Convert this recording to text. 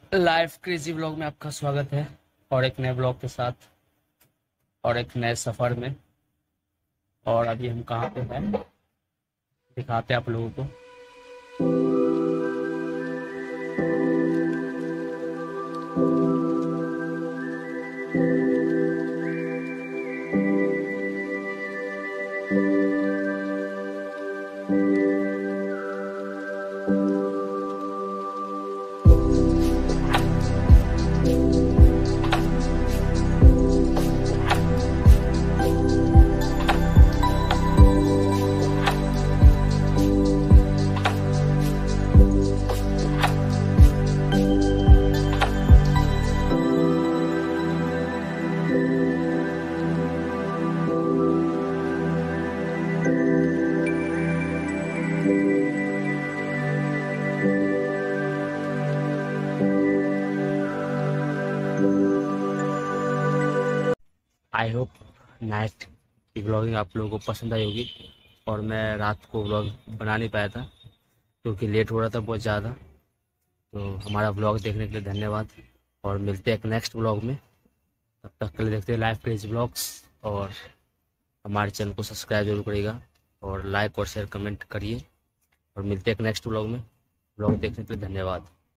Live crazy blog में आपका स्वागत है। और एक नए ब्लॉग के साथ और एक नए सफर में। और अभी हम कहाँ पे हैं दिखाते हैं आप लोगों को। आई होप नाइट की ब्लॉगिंग आप लोगों को पसंद आई होगी। और मैं रात को ब्लॉग बना नहीं पाया था क्योंकि लेट हो रहा था बहुत ज़्यादा। तो हमारा ब्लॉग देखने के लिए धन्यवाद। और मिलते हैं एक नेक्स्ट ब्लॉग में। तब तक के लिए देखते हैं लाइव क्रेजी ब्लॉग्स। और हमारे चैनल को सब्सक्राइब जरूर करिएगा और लाइक और शेयर कमेंट करिए। और मिलते हैं एक नेक्स्ट ब्लॉग में। ब्लॉग देखने के लिए धन्यवाद।